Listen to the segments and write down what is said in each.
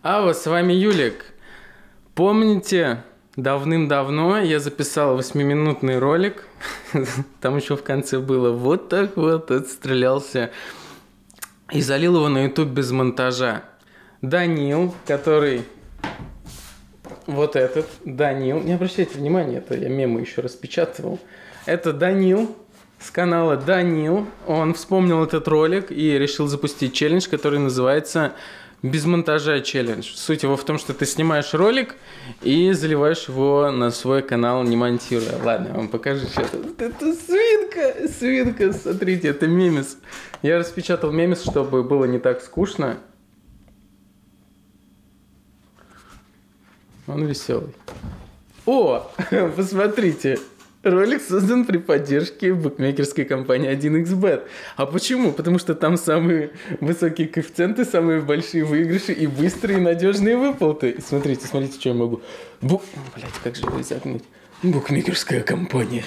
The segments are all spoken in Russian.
Алло, с вами Юлик. Помните, давным-давно я записал 8-минутный ролик, там еще в конце было вот так вот, отстрелялся, и залил его на YouTube без монтажа. Данил, который... Вот этот, Данил, не обращайте внимания, это я мемы еще распечатывал. Это Данил с канала Данил, он вспомнил этот ролик и решил запустить челлендж, который называется «Без монтажа челлендж». Суть его в том, что ты снимаешь ролик и заливаешь его на свой канал, не монтируя. Ладно, я вам покажу сейчас. Это свинка, смотрите, это мемес. Я распечатал мемес, чтобы было не так скучно. Он веселый. О, посмотрите. Ролик создан при поддержке букмекерской компании 1xBet. А почему? Потому что там самые высокие коэффициенты, самые большие выигрыши и быстрые и надежные выплаты. И смотрите, что я могу. Блять, как же его изогнуть? Букмекерская компания.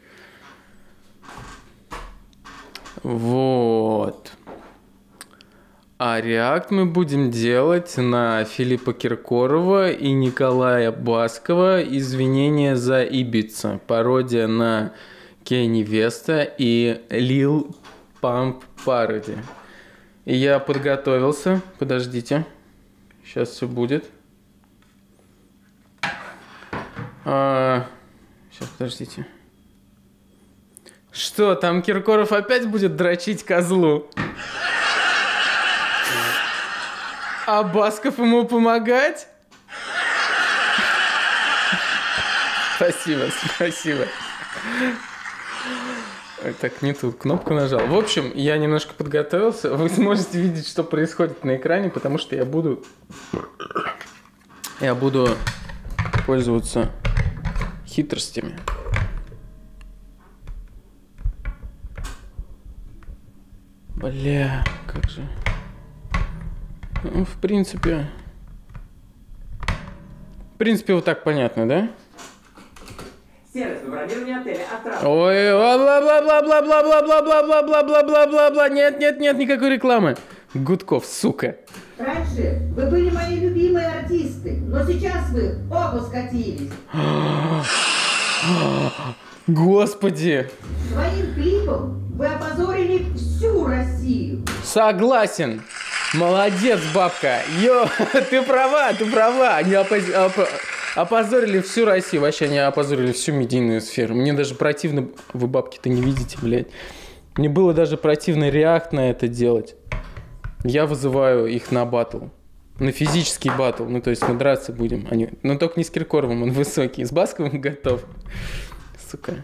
Вот. А реакт мы будем делать на Филиппа Киркорова и Николая Баскова «Извинения за Ибица». Пародия на Кенни Веста и Lil Pump пароди. И я подготовился. Подождите. Сейчас все будет. Сейчас, подождите. Что, там Киркоров опять будет дрочить козлу? А Басков ему помогать? Спасибо. Так, не ту кнопку нажал. В общем, я немножко подготовился. Вы сможете видеть, что происходит на экране, потому что я буду пользоваться хитростями. Бля, как же... Ну, в принципе, вот так понятно, да? Сервис на бронирование отеля «Отрадный». Ой, бла-бла-бла-бла-бла-бла-бла-бла-бла-бла-бла-бла. Нет, никакой рекламы. Гудков, сука. Раньше вы были мои любимые артисты, но сейчас вы оба скатились. Господи. Своим клипом вы опозорили всю Россию. Согласен. Молодец, бабка. Ты права. Они опозорили всю Россию. Вообще, они опозорили всю медийную сферу. Мне даже противно... Вы бабки-то не видите, блядь. Мне было даже противно реакт на это делать. Я вызываю их на баттл. На физический баттл. Ну, то есть мы драться будем. Но только не с Киркоровым, он высокий. С Басковым готов. Сука.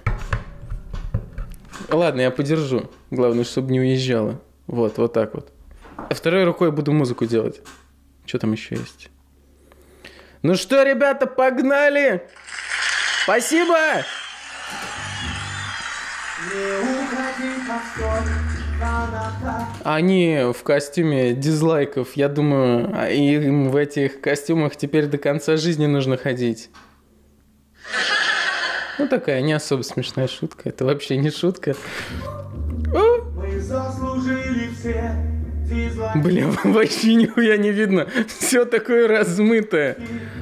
Ладно, я подержу. Главное, чтобы не уезжала. Вот так вот. А второй рукой буду музыку делать. Что там еще есть? Ну что, ребята, погнали! Спасибо! Они в костюме дизлайков. Я думаю, им в этих костюмах теперь до конца жизни нужно ходить. Ну, такая не особо смешная шутка. Это вообще не шутка. Мы заслужили все. Бля, вообще нихуя не видно. Все такое размытое.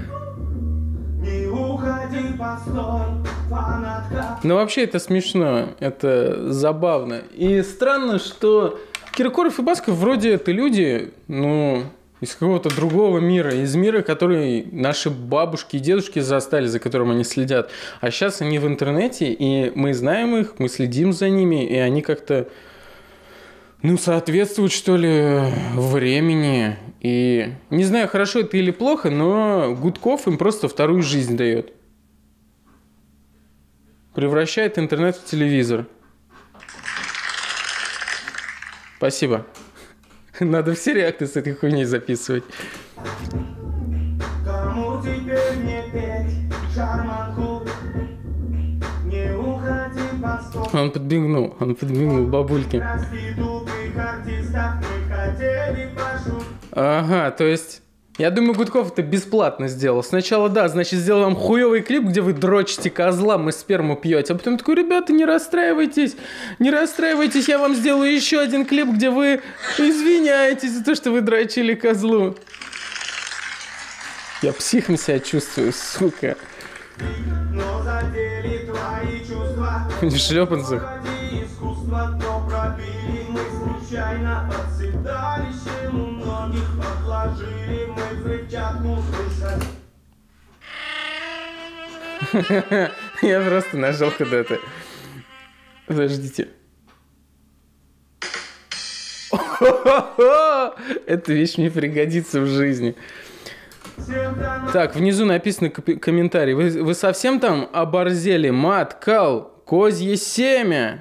Не уходи, постой, фанатка. Но вообще это смешно. Это забавно. И странно, что Киркоров и Басков вроде это люди, ну, из какого-то другого мира. Из мира, который наши бабушки и дедушки застали, за которым они следят. А сейчас они в интернете, и мы знаем их, мы следим за ними, и они как-то... Ну, соответствует, что ли, времени. И не знаю, хорошо это или плохо, но Гудков им просто вторую жизнь дает. Превращает интернет в телевизор. Спасибо. Надо все реакты с этой хуйней записывать. Кому теперь не петь шарманку? Не уходи, постой. Он подбегнул бабульке. Ага, то есть... Я думаю, Гудков это бесплатно сделал. Сначала, да, значит, сделал вам хуёвый клип, где вы дрочите козла, мы сперму пьете. А потом такой, ребята, не расстраивайтесь, я вам сделаю еще один клип, где вы извиняетесь за то, что вы дрочили козлу. Я психом себя чувствую, сука. Но задели твои чувства. В шлепанцах. Ради искусства, но пробили мы случайно от седалища. У многих отложили мы взрывчатку слышать. Я просто нажал куда-то. Подождите. Эта вещь мне пригодится в жизни. Так, внизу написано комментарий. Вы совсем там оборзели? Мат, кал, козье семя.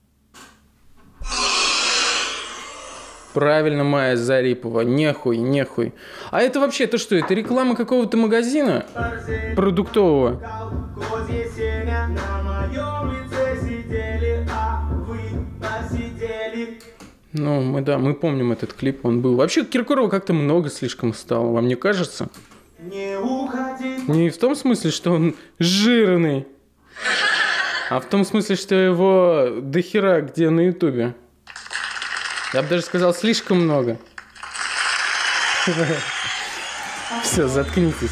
Правильно, Майя Зарипова. Нехуй. А это вообще, это что? Это реклама какого-то магазина продуктового? Козье семя на моем лице сидели, а вы посидели. Ну, мы помним этот клип, он был. Вообще, Киркорова как-то много слишком стало, вам не кажется? Не уходи. Не в том смысле, что он жирный, а в том смысле, что его дохера где на Ютубе. Я бы даже сказал, слишком много. Все, заткнитесь.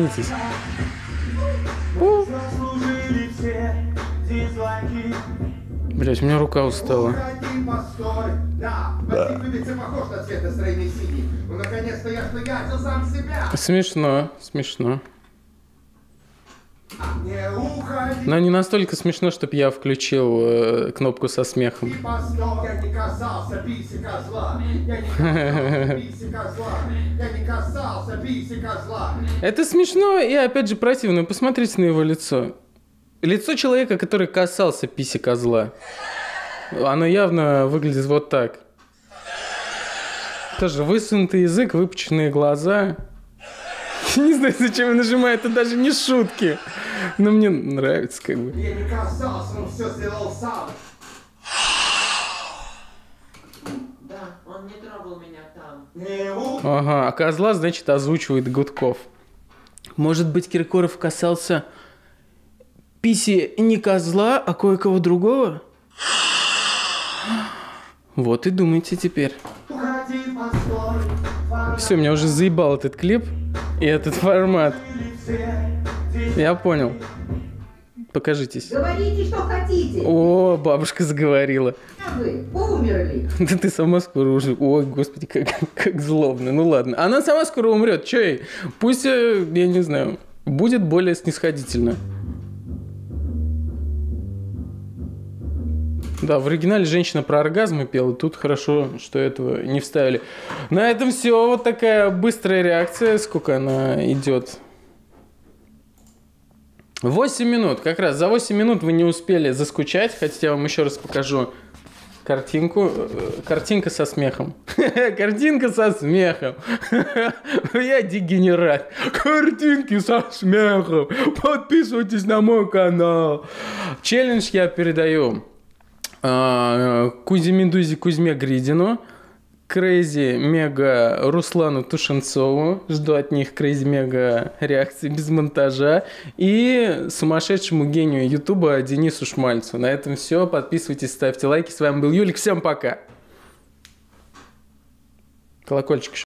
Заслужили все дизлайки. Блять, у меня рука устала. Уходи, постой. Да, мотив похож на цвет настроения синий. Ну, наконец-то я шпыгачил сам себя. Смешно. Не уходи, Но не настолько смешно, чтобы я включил кнопку со смехом. постой. Я не касался писи козла. Я не касался писи козла. Я не касался писи козла. Это смешно и, опять же, противно. Посмотрите на его лицо. Лицо человека, который касался писи козла. Оно явно выглядит вот так. Тоже высунутый язык, выпученные глаза. Я не знаю, зачем я нажимаю, это даже не шутки. Но мне нравится, как бы. Я не касался, он все сделал сам. Да, он не трогал меня там. Не уходи. Ага, а козла, значит, озвучивает Гудков. Может быть, Киркоров касался писи не козла, а кое-кого другого? Вот и думайте теперь. Уходи, постой. Все, меня уже заебал этот клип и этот формат. Я понял. Покажитесь. Говорите, что хотите. О, бабушка заговорила. А вы умерли. Да ты сама скоро уже... Ой, господи, как злобно. Ну ладно. Она сама скоро умрет. Че ей? Пусть, я не знаю, будет более снисходительно. Да, в оригинале женщина про оргазмы пела. Тут хорошо, что этого не вставили. На этом все. Вот такая быстрая реакция. Сколько она идет? 8 минут. Как раз за 8 минут вы не успели заскучать. Хотите, я вам еще раз покажу картинку. Картинка со смехом. Картинка со смехом. Я дегенерат. Картинки со смехом. Подписывайтесь на мой канал. Челлендж я передаю Кузе Медузе, Кузьме Гридину, Крейзи Мега Руслану Тушенцову. Жду от них Крейзи Мега реакции без монтажа. И сумасшедшему гению Ютуба Денису Шмальцу. На этом все. Подписывайтесь, ставьте лайки. С вами был Юлик. Всем пока. Колокольчик еще.